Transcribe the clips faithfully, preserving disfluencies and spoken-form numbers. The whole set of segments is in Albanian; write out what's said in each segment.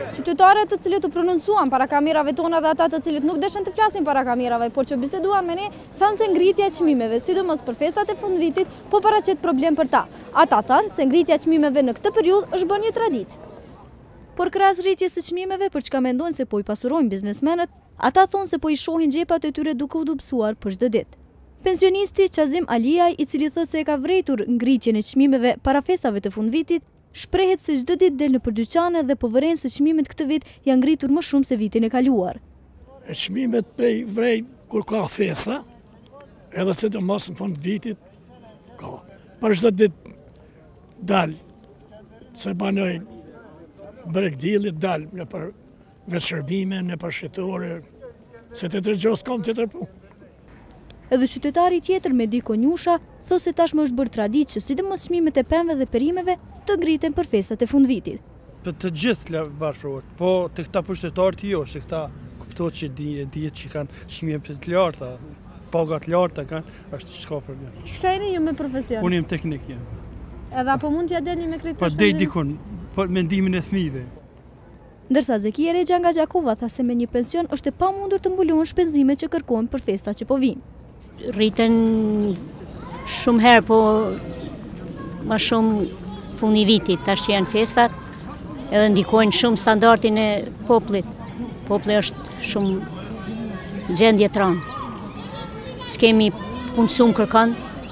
Qytetarët të cilët u prononcuan para kamerave tona dhe ata të cilët nuk deshen të flasin para kamerave, por që biseduan me ne, thënë se ngritja e çmimeve, sidomos për festat e fundvitit, po paraqet problem për ta. Ata thënë se ngritja e çmimeve në këtë periudhë është bërë një traditë. Por krahas rritjes së çmimeve, për çka mendojnë se po i pasurojnë biznesmenët, ata thonë se po i shohin xhepat e tyre duke u dobësuar për çdo ditë. Pensionisti Qazim Aliaj, i cili thotë se e ka vërejtur ngritjen e çmimeve para festave të fundvitit, shprehet se çdo ditë del nëpër dyqane dhe po vëren se çmimet këtë vit janë ngritur më shumë se vitin e kaluar. Çmimet prej vrej kur ka festa, edhe sidomos në fund vitit, ka. Për çdo ditë dal, se banoj bregdillit dal në për veçshërbime, në për shitore, se të tërgjos kom të tërpu. Edhe qytetari tjetër Mediko Njusha thosë se tashmë është bërë traditë që sidomos çmimet e pemëve dhe perimeve të ngriten për festat e fundvitit. Për të gjithë bashkërohet, po të këta pushtetarët jo, se këta kuptohet që dihet që kanë çmime të larta, paga të larta kanë, është s'ka problem. Çka jeni ju me profesion? Unë jam teknik jam. Edhe apo mund t'ja delni me kreditë? Po dej dikun, po mendimin e fëmijëve. Ndërsa Zekia Rexha nga Gjakova tha se me një pension është e pamundur të mbulohen shpenzimet që kërkohen për festat që po vijnë. Rriten shumë herë, po më shumë fundi vitit, tash që janë festat, edhe ndikojnë shumë standardin e popullit. Populli është shumë gjendje të rëndë. S'kemi të punësuar kërkan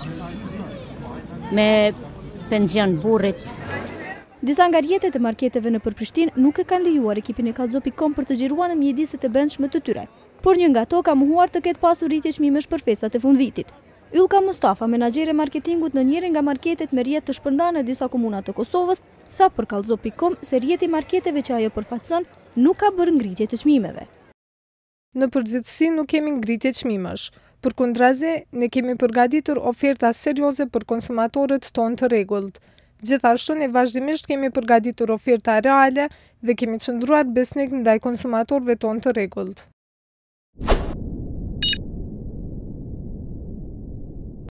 me pension burrit. Disa nga rrjetet e marketeve nëpër Prishtinë nuk e kanë lejuar ekipin e kallzo pikë kom për të xhiruar në mjediset e brendshme të tyre. Por një nga to ka mohuar të ketë pasur rritje çmimesh për festat e fundvitit. Ylka Mustafa, menaxhere e marketingut në njërin nga marketet me rrjet të shpërndarë në disa komuna të Kosovës, tha për kallzo pikë kom se rrjeti i marketeve që ajo përfaqëson nuk ka bërë ngritje të çmimeve. Në përgjithësi nuk kemi ngritje çmimesh. Përkundrazi, ne kemi përgatitur oferta serioze për konsumatorët tonë të rregullt. Gjithashtu ne vazhdimisht kemi përgatitur oferta reale dhe kemi qëndruar besnik ndaj konsumatorëve tonë të rregullt.